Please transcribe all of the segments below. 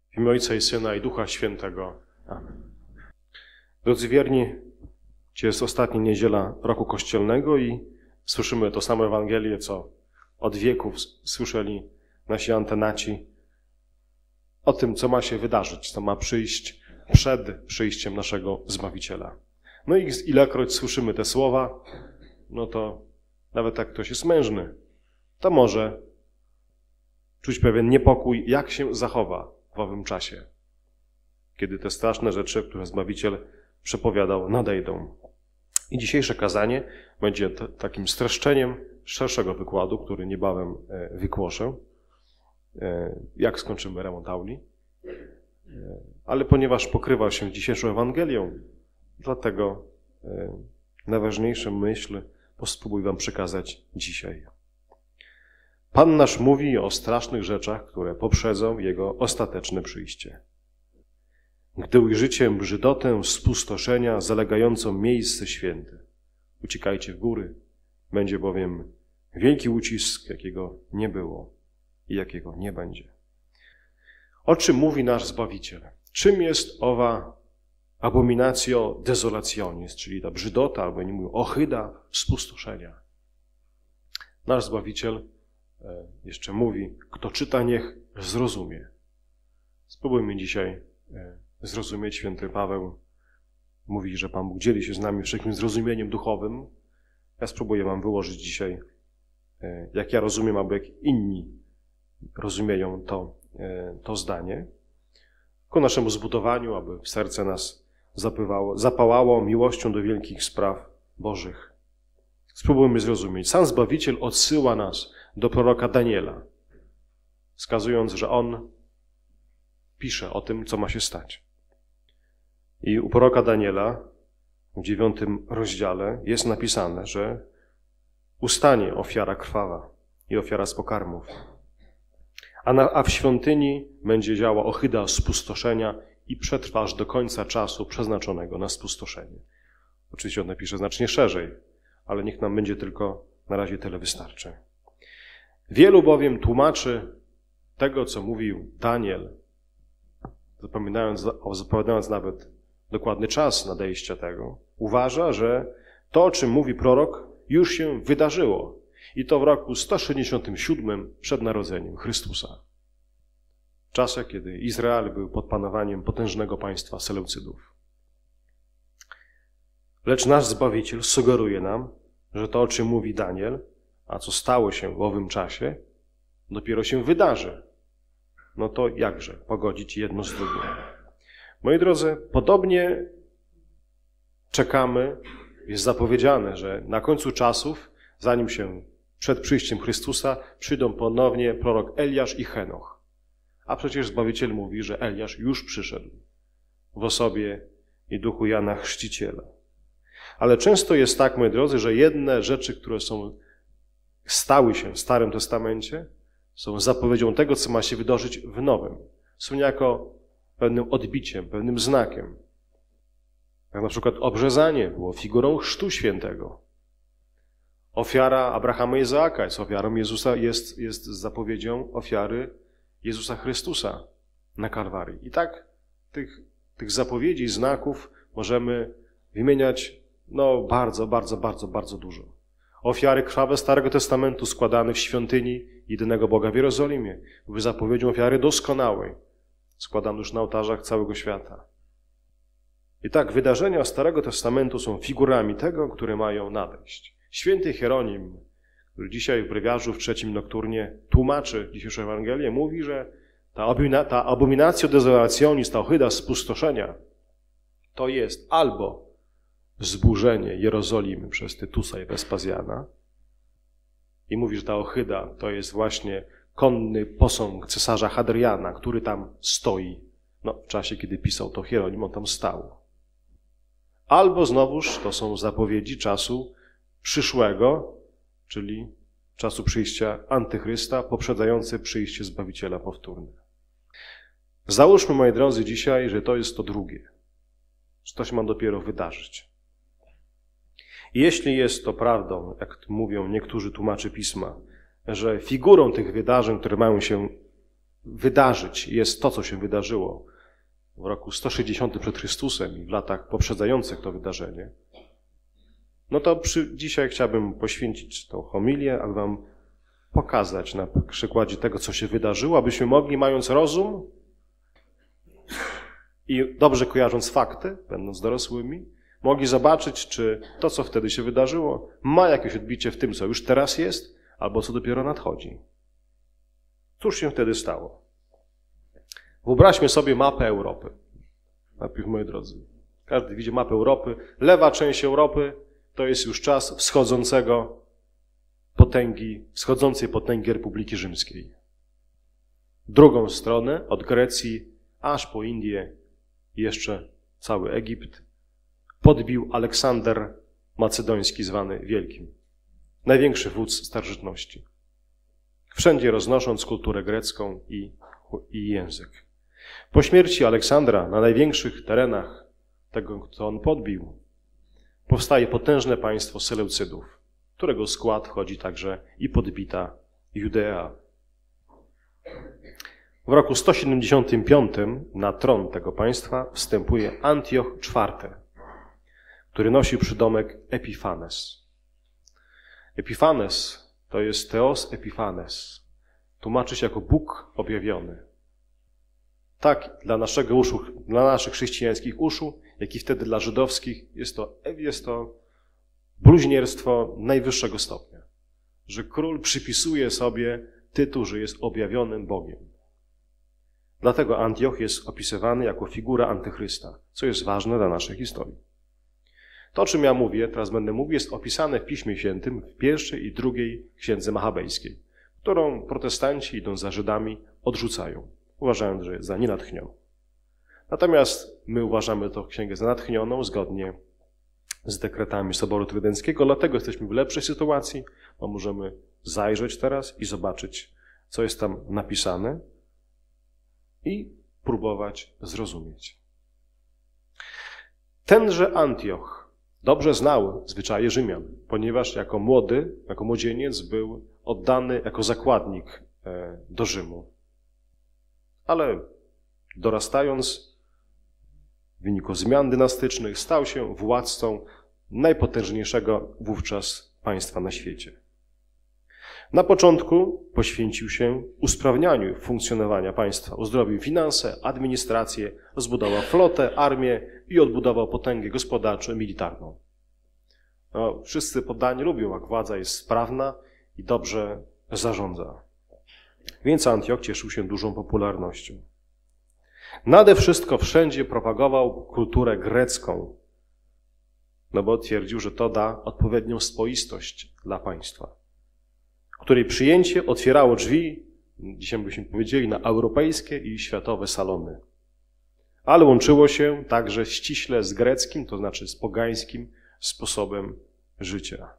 W imię Ojca i Syna i Ducha Świętego. Amen. Drodzy wierni, dzisiaj jest ostatnia niedziela roku kościelnego i słyszymy to samo Ewangelię, co od wieków słyszeli nasi antenaci o tym, co ma się wydarzyć, co ma przyjść przed przyjściem naszego Zbawiciela. No i ilekroć słyszymy te słowa, no to nawet jak ktoś jest mężny, to może czuć pewien niepokój, jak się zachowa w owym czasie, kiedy te straszne rzeczy, które Zbawiciel przepowiadał, nadejdą. I dzisiejsze kazanie będzie takim streszczeniem szerszego wykładu, który niebawem wygłoszę, jak skończymy remont auli. Ale ponieważ pokrywa się dzisiejszą Ewangelią, dlatego najważniejsze myśli spróbuję wam przekazać dzisiaj. Pan nasz mówi o strasznych rzeczach, które poprzedzą Jego ostateczne przyjście. Gdy ujrzycie brzydotę spustoszenia zalegającą miejsce święte, uciekajcie w góry, będzie bowiem wielki ucisk, jakiego nie było i jakiego nie będzie. O czym mówi nasz Zbawiciel? Czym jest owa abominatio desolationis, czyli ta brzydota, albo nie mówią, ohyda spustoszenia? Nasz Zbawiciel jeszcze mówi, kto czyta, niech zrozumie. Spróbujmy dzisiaj zrozumieć. Święty Paweł mówi, że Pan Bóg dzieli się z nami wszelkim zrozumieniem duchowym. Ja spróbuję wam wyłożyć dzisiaj, jak ja rozumiem, albo jak inni rozumieją to zdanie, ku naszemu zbudowaniu, aby serce nas zapałało miłością do wielkich spraw Bożych. Spróbujmy zrozumieć. Sam Zbawiciel odsyła nas do proroka Daniela, wskazując, że on pisze o tym, co ma się stać. I u proroka Daniela w 9 rozdziale jest napisane, że ustanie ofiara krwawa i ofiara z pokarmów, a w świątyni będzie działała ohyda spustoszenia i przetrwa aż do końca czasu przeznaczonego na spustoszenie. Oczywiście on napisze znacznie szerzej, ale niech nam będzie tylko na razie tyle wystarczy. Wielu bowiem tego, co mówił Daniel, zapowiadając nawet dokładny czas nadejścia tego, uważa, że to, o czym mówi prorok, już się wydarzyło. I to w roku 167 przed narodzeniem Chrystusa. W czasach, kiedy Izrael był pod panowaniem potężnego państwa Seleucydów. Lecz nasz Zbawiciel sugeruje nam, że to, o czym mówi Daniel, a co stało się w owym czasie, dopiero się wydarzy. No to jakże pogodzić jedno z drugim? Moi drodzy, podobnie czekamy, jest zapowiedziane, że na końcu czasów, zanim się przed przyjściem Chrystusa, przyjdą ponownie prorok Eliasz i Henoch. A przecież Zbawiciel mówi, że Eliasz już przyszedł w osobie i duchu Jana Chrzciciela. Ale często jest tak, moi drodzy, że jedne rzeczy, które stały się w Starym Testamencie, są zapowiedzią tego, co ma się wydarzyć w Nowym. Są niejako pewnym odbiciem, pewnym znakiem. Jak na przykład obrzezanie było figurą chrztu świętego. Ofiara Abrahama i Izaaka jest ofiarą Jezusa, jest zapowiedzią ofiary Jezusa Chrystusa na Kalwarii. I tak tych zapowiedzi, znaków możemy wymieniać bardzo dużo. Ofiary krwawe Starego Testamentu składane w świątyni jedynego Boga w Jerozolimie były zapowiedzią ofiary doskonałej, składane już na ołtarzach całego świata. I tak wydarzenia Starego Testamentu są figurami tego, które mają nadejść. Święty Hieronim, który dzisiaj w brewiarzu w 3 nokturnie tłumaczy dzisiejszą Ewangelię, mówi, że ta abominatio desolationis, ta ohyda spustoszenia, to jest albo zburzenie Jerozolimy przez Tytusa i Wespazjana i mówi, że ta ohyda to jest właśnie konny posąg cesarza Hadriana, który tam stoi. W czasie, kiedy pisał to Hieronim, on tam stał. Albo znowuż to są zapowiedzi czasu przyszłego, czyli czasu przyjścia Antychrysta, poprzedzające przyjście Zbawiciela powtórne. Załóżmy, moi drodzy, dzisiaj, że to jest to drugie, że to się ma dopiero wydarzyć. I jeśli jest to prawdą, jak mówią niektórzy tłumacze Pisma, że figurą tych wydarzeń, które mają się wydarzyć jest to, co się wydarzyło w roku 160 przed Chrystusem i w latach poprzedzających to wydarzenie, no to dzisiaj chciałbym poświęcić tą homilię, aby wam pokazać na przykładzie tego, co się wydarzyło, abyśmy mogli, mając rozum i dobrze kojarząc fakty, będąc dorosłymi, mogli zobaczyć, czy to, co wtedy się wydarzyło, ma jakieś odbicie w tym, co już teraz jest, albo co dopiero nadchodzi. Cóż się wtedy stało? Wyobraźmy sobie mapę Europy. Najpierw, moi drodzy, każdy widzi mapę Europy. Lewa część Europy to jest już czas wschodzącej potęgi Republiki Rzymskiej. Drugą stronę, od Grecji aż po Indię i jeszcze cały Egipt, podbił Aleksander Macedoński, zwany Wielkim. Największy wódz starożytności. Wszędzie roznosząc kulturę grecką i język. Po śmierci Aleksandra na największych terenach tego, kto on podbił, powstaje potężne państwo Seleucydów, którego skład wchodzi także i podbita Judea. W roku 175 na tron tego państwa wstępuje Antioch IV, który nosi przydomek Epifanes. Epifanes to jest Theos Epiphanes. Tłumaczy się jako Bóg objawiony. Tak dla naszych chrześcijańskich uszu, jak i wtedy dla żydowskich jest to bluźnierstwo najwyższego stopnia. Że król przypisuje sobie tytuł, że jest objawionym Bogiem. Dlatego Antioch jest opisywany jako figura antychrysta, co jest ważne dla naszej historii. To, o czym ja mówię, teraz będę mówił, jest opisane w Piśmie Świętym w pierwszej i drugiej księdze machabejskiej, którą protestanci, idąc za Żydami, odrzucają, uważając, że jest za nienatchnioną. Natomiast my uważamy tę księgę za natchnioną, zgodnie z dekretami Soboru Trydenckiego, dlatego jesteśmy w lepszej sytuacji, bo możemy zajrzeć teraz i zobaczyć, co jest tam napisane i próbować zrozumieć. Tenże Antioch dobrze znał zwyczaje Rzymian, ponieważ jako młodzieniec był oddany jako zakładnik do Rzymu. Ale dorastając w wyniku zmian dynastycznych stał się władcą najpotężniejszego wówczas państwa na świecie. Na początku poświęcił się usprawnianiu funkcjonowania państwa, uzdrowił finanse, administrację, rozbudował flotę, armię i odbudował potęgę gospodarczą i militarną. No, wszyscy poddani lubią, jak władza jest sprawna i dobrze zarządza. Więc Antioch cieszył się dużą popularnością. Nade wszystko wszędzie propagował kulturę grecką, no bo twierdził, że to da odpowiednią spoistość dla państwa, której przyjęcie otwierało drzwi, dzisiaj byśmy powiedzieli, na europejskie i światowe salony. Ale łączyło się także ściśle z greckim, to znaczy z pogańskim sposobem życia.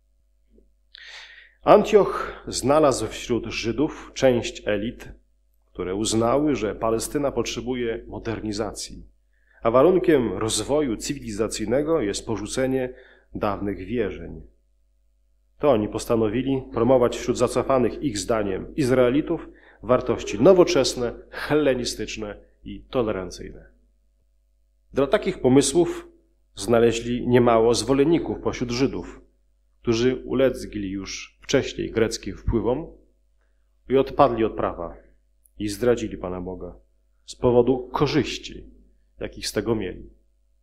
Antioch znalazł wśród Żydów część elit, które uznały, że Palestyna potrzebuje modernizacji, a warunkiem rozwoju cywilizacyjnego jest porzucenie dawnych wierzeń. To oni postanowili promować wśród zacofanych ich zdaniem Izraelitów wartości nowoczesne, hellenistyczne i tolerancyjne. Dla takich pomysłów znaleźli niemało zwolenników pośród Żydów, którzy ulegli już wcześniej greckim wpływom i odpadli od prawa i zdradzili Pana Boga z powodu korzyści, jakich z tego mieli.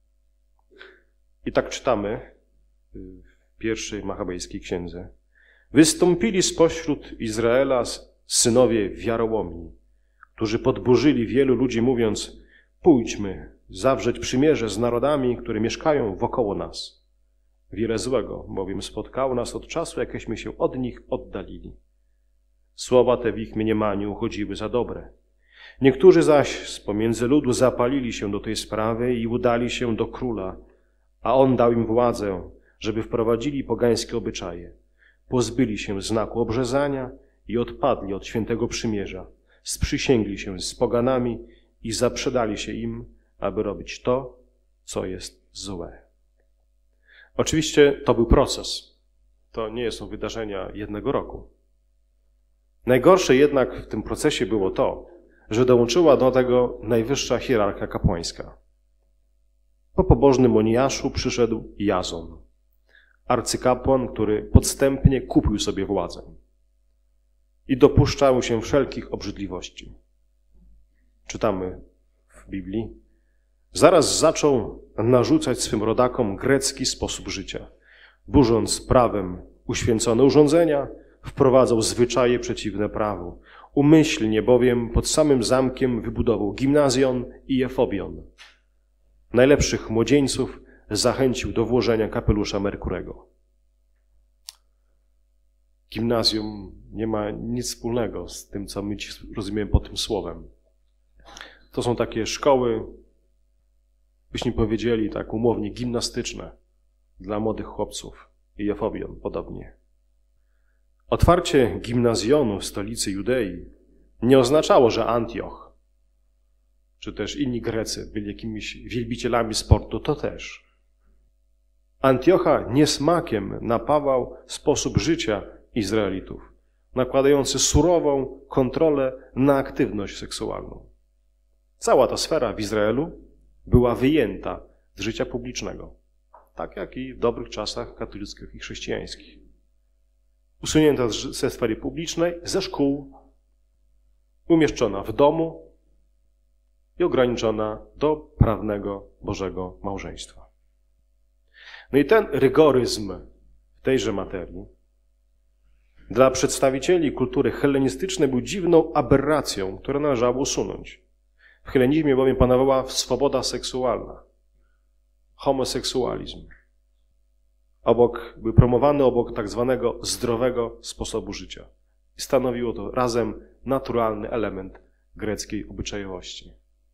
I tak czytamy w pierwszej machabejskiej księdze. Wystąpili spośród Izraela synowie wiarołomni, którzy podburzyli wielu ludzi, mówiąc: pójdźmy zawrzeć przymierze z narodami, które mieszkają wokoło nas. Wiele złego bowiem spotkało nas od czasu, jakeśmy się od nich oddalili. Słowa te w ich mniemaniu uchodziły za dobre. Niektórzy zaś z pomiędzy ludu zapalili się do tej sprawy i udali się do króla, a on dał im władzę, żeby wprowadzili pogańskie obyczaje. Pozbyli się znaku obrzezania i odpadli od świętego przymierza. Sprzysięgli się z poganami i zaprzedali się im, aby robić to, co jest złe. Oczywiście to był proces. To nie są wydarzenia jednego roku. Najgorsze jednak w tym procesie było to, że dołączyła do tego najwyższa hierarchia kapłańska. Po pobożnym Oniaszu przyszedł Jazon, arcykapłan, który podstępnie kupił sobie władzę i dopuszczał się wszelkich obrzydliwości. Czytamy w Biblii. Zaraz zaczął narzucać swym rodakom grecki sposób życia. Burząc prawem uświęcone urządzenia, wprowadzał zwyczaje przeciwne prawu. Umyślnie bowiem pod samym zamkiem wybudował gimnazjon i efobion. Najlepszych młodzieńców zachęcił do włożenia kapelusza Merkurego. Gimnazjum nie ma nic wspólnego z tym, co my rozumiemy pod tym słowem. To są takie szkoły, byśmy powiedzieli tak umownie, gimnastyczne dla młodych chłopców i efobion podobnie. Otwarcie gimnazjonu w stolicy Judei nie oznaczało, że Antioch czy też inni Grecy byli jakimiś wielbicielami sportu, to też. Antiocha niesmakiem napawał sposób życia Izraelitów, nakładający surową kontrolę na aktywność seksualną. Cała ta sfera w Izraelu była wyjęta z życia publicznego, tak jak i w dobrych czasach katolickich i chrześcijańskich. Usunięta ze sfery publicznej, ze szkół, umieszczona w domu i ograniczona do prawnego Bożego małżeństwa. No i ten rygoryzm w tejże materii dla przedstawicieli kultury hellenistycznej był dziwną aberracją, którą należało usunąć. W hellenizmie bowiem panowała swoboda seksualna, homoseksualizm. Był promowany obok tak zwanego zdrowego sposobu życia. I stanowiło to razem naturalny element greckiej obyczajowości.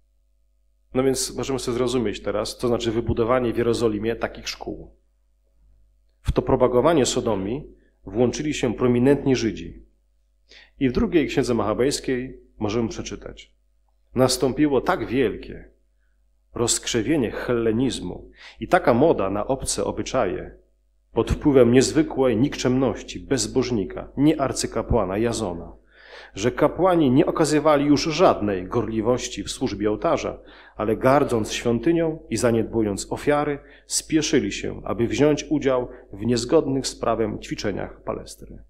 No więc możemy sobie zrozumieć teraz, co znaczy wybudowanie w Jerozolimie takich szkół. W to propagowanie sodomii włączyli się prominentni Żydzi. I w drugiej księdze machabejskiej możemy przeczytać. Nastąpiło tak wielkie rozkrzewienie hellenizmu i taka moda na obce obyczaje pod wpływem niezwykłej nikczemności bezbożnika, nie arcykapłana Jazona, że kapłani nie okazywali już żadnej gorliwości w służbie ołtarza, ale gardząc świątynią i zaniedbując ofiary, spieszyli się, aby wziąć udział w niezgodnych z prawem ćwiczeniach Palestry.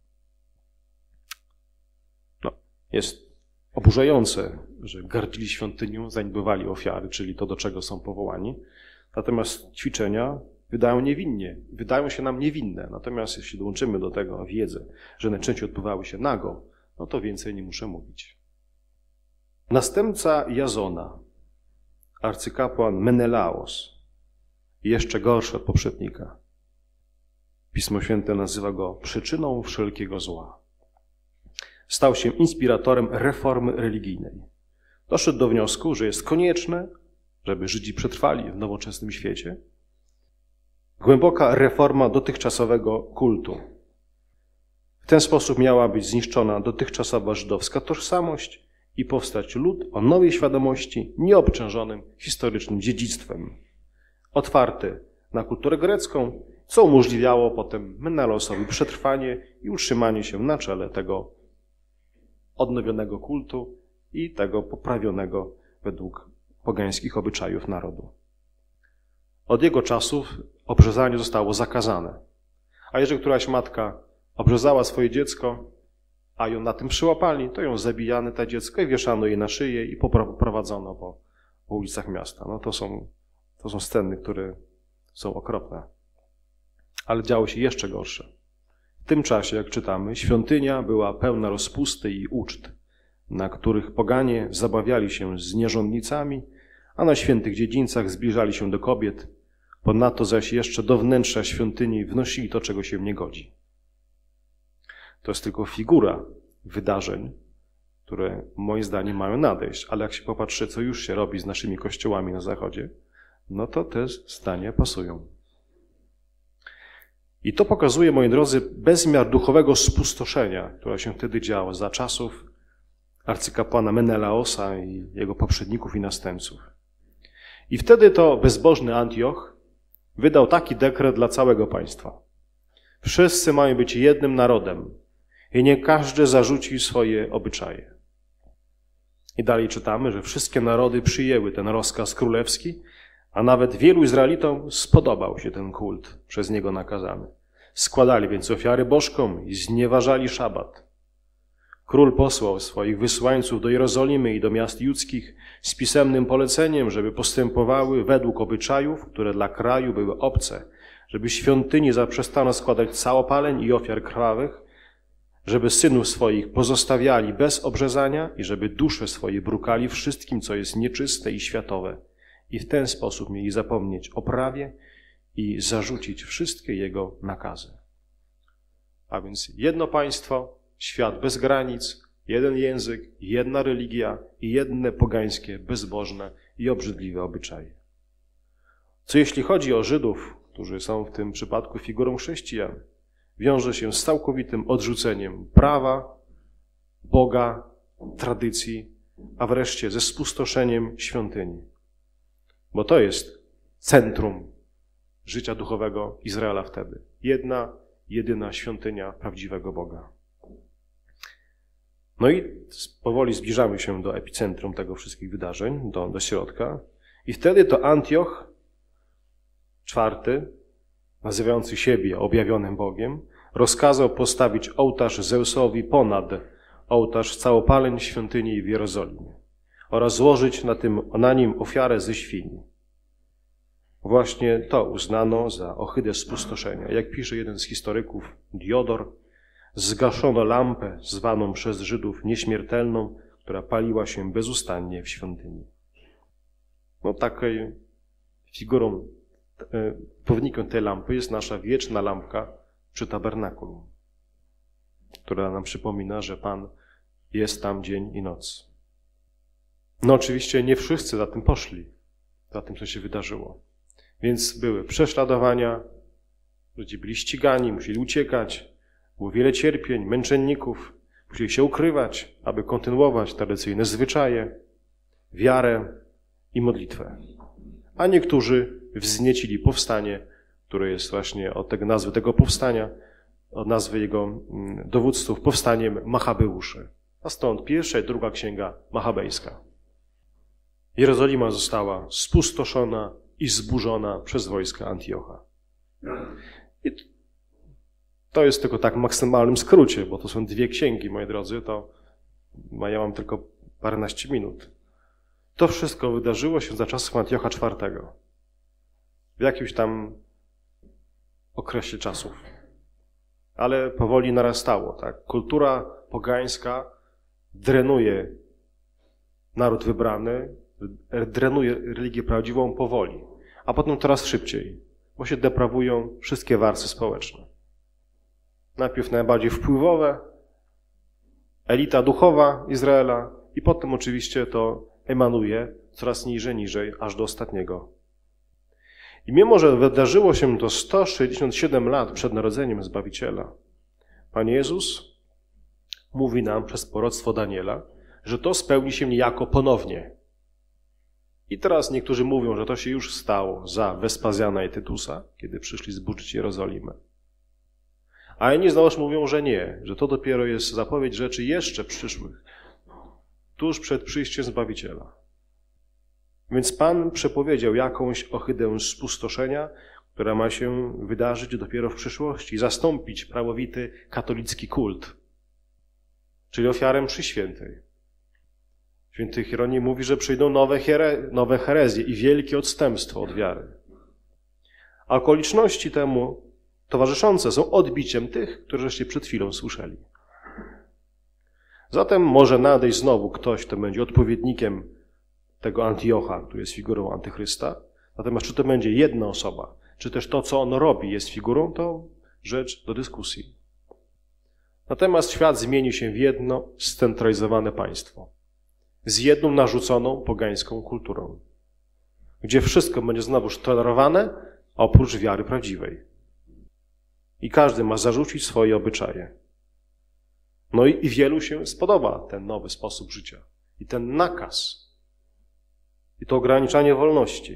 Jest oburzające, że gardzili świątynią, zaniedbywali ofiary, czyli to, do czego są powołani. Natomiast ćwiczenia wydają się nam niewinne. Natomiast jeśli dołączymy do tego wiedzę, że najczęściej odbywały się nago, no to więcej nie muszę mówić. Następca Jazona, arcykapłan Menelaos, jeszcze gorszy od poprzednika. Pismo Święte nazywa go przyczyną wszelkiego zła. Stał się inspiratorem reformy religijnej. Doszedł do wniosku, że jest konieczne, żeby Żydzi przetrwali w nowoczesnym świecie, głęboka reforma dotychczasowego kultu. W ten sposób miała być zniszczona dotychczasowa żydowska tożsamość i powstać lud o nowej świadomości, nieobciążonym historycznym dziedzictwem, otwarty na kulturę grecką, co umożliwiało potem Menelaosowi przetrwanie i utrzymanie się na czele tego odnowionego kultu i tego poprawionego według pogańskich obyczajów narodu. Od jego czasów obrzezanie zostało zakazane. A jeżeli któraś matka obrzezała swoje dziecko, a ją na tym przyłapali, to ją zabijano, to dziecko, i wieszano jej na szyję i poprowadzono po ulicach miasta. No to są sceny, które są okropne. Ale działo się jeszcze gorsze. W tym czasie, jak czytamy, świątynia była pełna rozpusty i uczt, na których poganie zabawiali się z nierządnicami, a na świętych dziedzińcach zbliżali się do kobiet, ponadto zaś jeszcze do wnętrza świątyni wnosili to, czego się nie godzi. To jest tylko figura wydarzeń, które moim zdaniem mają nadejść, ale jak się popatrzy, co już się robi z naszymi kościołami na Zachodzie, no to te zdania pasują. I to pokazuje, moi drodzy, bezmiar duchowego spustoszenia, które się wtedy działo za czasów arcykapłana Menelaosa i jego poprzedników i następców. I wtedy to bezbożny Antioch wydał taki dekret dla całego państwa. Wszyscy mają być jednym narodem. i nie każdy zarzuci swoje obyczaje. I dalej czytamy, że wszystkie narody przyjęły ten rozkaz królewski, a nawet wielu Izraelitom spodobał się ten kult przez niego nakazany. Składali więc ofiary bożkom i znieważali szabat. Król posłał swoich wysłańców do Jerozolimy i do miast judzkich z pisemnym poleceniem, żeby postępowały według obyczajów, które dla kraju były obce, żeby świątyni zaprzestano składać całopaleń i ofiar krwawych, żeby synów swoich pozostawiali bez obrzezania i żeby dusze swoje brukali wszystkim, co jest nieczyste i światowe. I w ten sposób mieli zapomnieć o prawie i zarzucić wszystkie jego nakazy. A więc jedno państwo, świat bez granic, jeden język, jedna religia i jedne pogańskie, bezbożne i obrzydliwe obyczaje. Co jeśli chodzi o Żydów, którzy są w tym przypadku figurą chrześcijan, wiąże się z całkowitym odrzuceniem prawa, Boga, tradycji, a wreszcie ze spustoszeniem świątyni. Bo to jest centrum życia duchowego Izraela wtedy. Jedna, jedyna świątynia prawdziwego Boga. No i powoli zbliżamy się do epicentrum tego wszystkich wydarzeń, do środka. I wtedy to Antioch IV, nazywający siebie objawionym Bogiem, rozkazał postawić ołtarz Zeusowi ponad ołtarz całopaleń świątyni w Jerozolimie oraz złożyć na nim ofiarę ze świni. Właśnie to uznano za ohydę spustoszenia. Jak pisze jeden z historyków, Diodor, zgaszono lampę zwaną przez Żydów nieśmiertelną, która paliła się bezustannie w świątyni. No taką figurą, pownikiem tej lampy jest nasza wieczna lampka przy tabernakulum, która nam przypomina, że Pan jest tam dzień i noc. No oczywiście nie wszyscy za tym poszli, za tym, co się wydarzyło. Więc były prześladowania, ludzie byli ścigani, musieli uciekać, było wiele cierpień, męczenników, musieli się ukrywać, aby kontynuować tradycyjne zwyczaje, wiarę i modlitwę. A niektórzy wzniecili powstanie, które jest właśnie od tego nazwy tego powstania, od nazwy jego dowódców, powstaniem Machabeuszy. A stąd pierwsza i druga księga machabejska. Jerozolima została spustoszona i zburzona przez wojska Antiocha. I to jest tylko tak w maksymalnym skrócie, bo to są dwie księgi, moi drodzy, ja mam tylko paręnaście minut. To wszystko wydarzyło się za czasów Antiocha IV. W jakimś tam okresie czasów. Ale powoli narastało, tak? Kultura pogańska drenuje naród wybrany, drenuje religię prawdziwą powoli, a potem coraz szybciej, bo się deprawują wszystkie warstwy społeczne. Najpierw najbardziej wpływowe, elita duchowa Izraela i potem oczywiście to emanuje coraz niżej, aż do ostatniego. I mimo, że wydarzyło się to 167 lat przed narodzeniem Zbawiciela, Pan Jezus mówi nam przez proroctwo Daniela, że to spełni się niejako ponownie. I teraz niektórzy mówią, że to się już stało za Wespazjana i Tytusa, kiedy przyszli zburzyć Jerozolimę. A inni znowuż mówią, że nie, że to dopiero jest zapowiedź rzeczy jeszcze przyszłych, tuż przed przyjściem Zbawiciela. Więc Pan przepowiedział jakąś ohydę spustoszenia, która ma się wydarzyć dopiero w przyszłości, zastąpić prawowity katolicki kult, czyli ofiarę mszy świętej. Święty Hieronim mówi, że przyjdą nowe herezje i wielkie odstępstwo od wiary. A okoliczności temu towarzyszące są odbiciem tych, którzy przed chwilą słyszeli. Zatem może nadejść znowu ktoś, kto będzie odpowiednikiem tego Antiocha, który jest figurą antychrysta. Natomiast czy to będzie jedna osoba, czy też to, co on robi, jest figurą, to rzecz do dyskusji. Natomiast świat zmieni się w jedno scentralizowane państwo z jedną narzuconą pogańską kulturą, gdzie wszystko będzie znowuż tolerowane, oprócz wiary prawdziwej. I każdy ma zarzucić swoje obyczaje. No i wielu się spodoba ten nowy sposób życia i ten nakaz i to ograniczanie wolności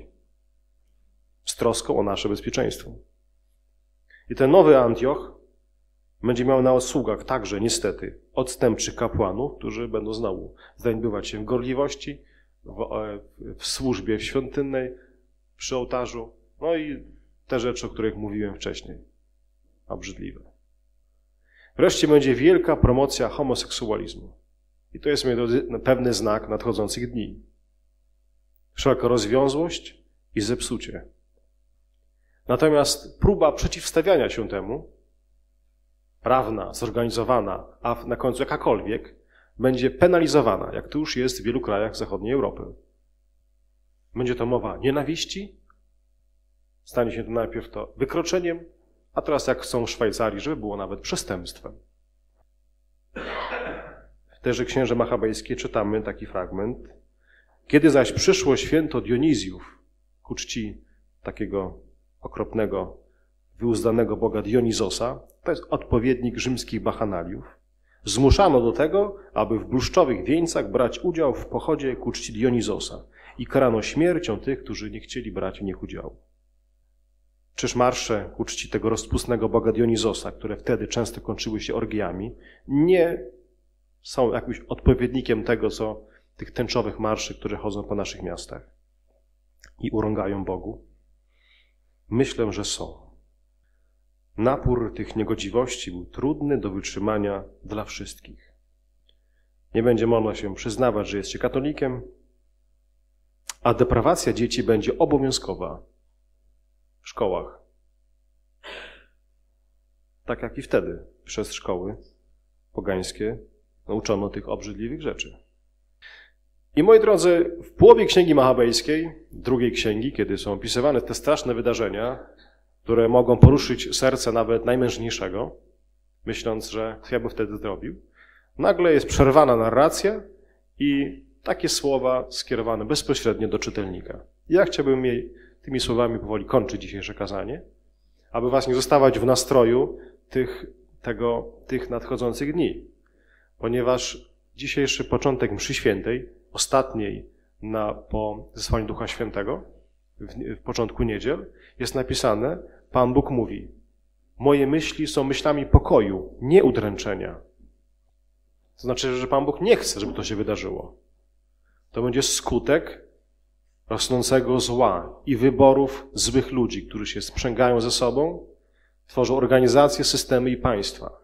z troską o nasze bezpieczeństwo. I ten nowy Antioch będzie miał na usługach także niestety odstępczych kapłanów, którzy będą znowu zaniedbywać się w gorliwości, w służbie świątynnej, przy ołtarzu, no i te rzeczy, o których mówiłem wcześniej. Obrzydliwe. Wreszcie będzie wielka promocja homoseksualizmu. I to jest, moi drodzy, pewny znak nadchodzących dni. Wszelka rozwiązłość i zepsucie. Natomiast próba przeciwstawiania się temu, prawna, zorganizowana, a na końcu jakakolwiek, będzie penalizowana, jak to już jest w wielu krajach zachodniej Europy. Będzie to mowa nienawiści, stanie się to najpierw to wykroczeniem, a teraz jak chcą w Szwajcarii, żeby było nawet przestępstwem. W tejże księdze machabejskiej czytamy taki fragment. Kiedy zaś przyszło święto Dionizjów ku czci takiego okropnego, wyuzdanego boga Dionizosa, to jest odpowiednik rzymskich bachanaliów, zmuszano do tego, aby w bluszczowych wieńcach brać udział w pochodzie ku czci Dionizosa i karano śmiercią tych, którzy nie chcieli brać w nich udziału. Czyż marsze ku czci tego rozpustnego boga Dionizosa, które wtedy często kończyły się orgiami, nie są jakimś odpowiednikiem tego, co tych tęczowych marszy, które chodzą po naszych miastach i urągają Bogu? Myślę, że są. Napór tych niegodziwości był trudny do wytrzymania dla wszystkich. Nie będzie można się przyznawać, że jest się katolikiem, a deprawacja dzieci będzie obowiązkowa w szkołach. Tak jak i wtedy przez szkoły pogańskie nauczono tych obrzydliwych rzeczy. I moi drodzy, w połowie Księgi Machabejskiej, drugiej księgi, kiedy są opisywane te straszne wydarzenia, które mogą poruszyć serce nawet najmężniejszego, myśląc, że co ja bym wtedy zrobił, nagle jest przerwana narracja i takie słowa skierowane bezpośrednio do czytelnika. Ja chciałbym tymi słowami powoli kończyć dzisiejsze kazanie, aby was nie zostawać w nastroju tych nadchodzących dni, ponieważ dzisiejszy początek mszy świętej, ostatniej po zesłaniu Ducha Świętego, w początku niedziel, jest napisane, Pan Bóg mówi, moje myśli są myślami pokoju, nie udręczenia. To znaczy, że Pan Bóg nie chce, żeby to się wydarzyło. To będzie skutek rosnącego zła i wyborów złych ludzi, którzy się sprzęgają ze sobą, tworzą organizacje, systemy i państwa.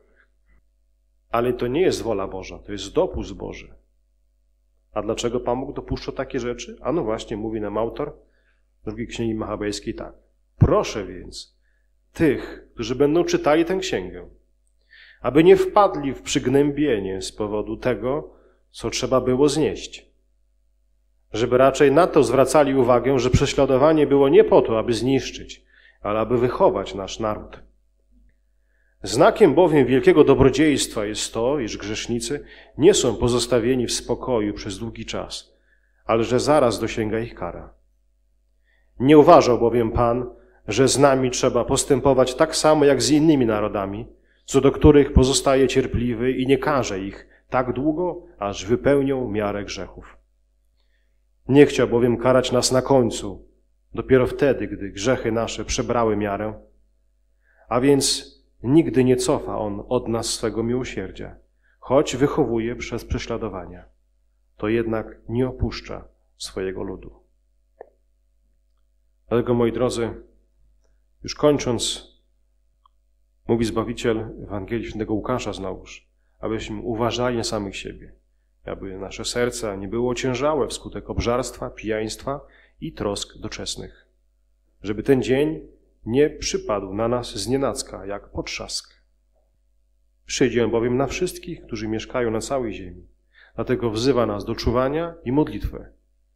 Ale to nie jest wola Boża, to jest dopust Boży. A dlaczego Pan Bóg dopuszcza takie rzeczy? A no właśnie, mówi nam autor drugiej Księgi Machabejskiej tak. Proszę więc tych, którzy będą czytali tę księgę, aby nie wpadli w przygnębienie z powodu tego, co trzeba było znieść. Żeby raczej na to zwracali uwagę, że prześladowanie było nie po to, aby zniszczyć, ale aby wychować nasz naród. Znakiem bowiem wielkiego dobrodziejstwa jest to, iż grzesznicy nie są pozostawieni w spokoju przez długi czas, ale że zaraz dosięga ich kara. Nie uważał bowiem Pan, że z nami trzeba postępować tak samo jak z innymi narodami, co do których pozostaje cierpliwy i nie karze ich tak długo, aż wypełnią miarę grzechów. Nie chciał bowiem karać nas na końcu, dopiero wtedy, gdy grzechy nasze przebrały miarę, a więc nigdy nie cofa On od nas swego miłosierdzia, choć wychowuje przez prześladowania. To jednak nie opuszcza swojego ludu. Dlatego, moi drodzy, już kończąc, mówi Zbawiciel Ewangelii Świętego Łukasza znowuż, abyśmy uważali na samych siebie, aby nasze serca nie było ociężałe wskutek obżarstwa, pijaństwa i trosk doczesnych. Żeby ten dzień nie przypadł na nas znienacka, jak potrzask. Przyjdzie on bowiem na wszystkich, którzy mieszkają na całej ziemi. Dlatego wzywa nas do czuwania i modlitwy.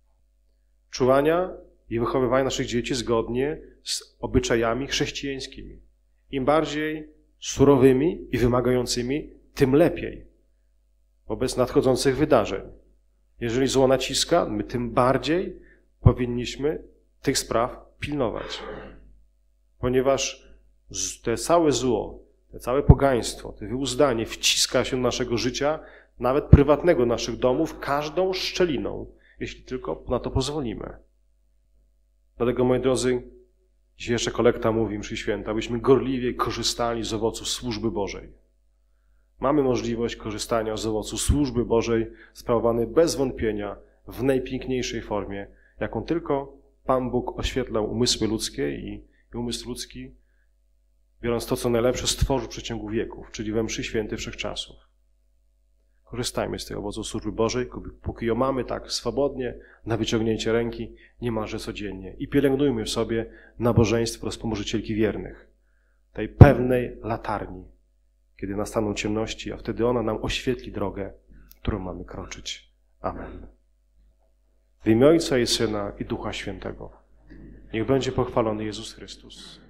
Czuwania i wychowywania naszych dzieci zgodnie z obyczajami chrześcijańskimi. Im bardziej surowymi i wymagającymi, tym lepiej wobec nadchodzących wydarzeń. Jeżeli zło naciska, my tym bardziej powinniśmy tych spraw pilnować. Ponieważ te całe zło, te całe pogaństwo, to wyuzdanie wciska się do naszego życia, nawet prywatnego naszych domów, każdą szczeliną, jeśli tylko na to pozwolimy. Dlatego, moi drodzy, dzisiejsza kolekta mówi mszy święta, abyśmy gorliwie korzystali z owoców służby Bożej. mamy możliwość korzystania z owocu służby Bożej sprawowanej bez wątpienia w najpiękniejszej formie, jaką tylko Pan Bóg oświetlał umysły ludzkie i umysł ludzki, biorąc to, co najlepsze, stworzył w przeciągu wieków, czyli we mszy świętej wszechczasów. Korzystajmy z tej owocu służby Bożej, póki ją mamy tak swobodnie, na wyciągnięcie ręki, niemalże codziennie. I pielęgnujmy w sobie nabożeństwo wspomożycielki wiernych, tej pewnej latarni, kiedy nastaną ciemności, a wtedy ona nam oświetli drogę, którą mamy kroczyć. Amen. W imię Ojca i Syna i Ducha Świętego. Niech będzie pochwalony Jezus Chrystus.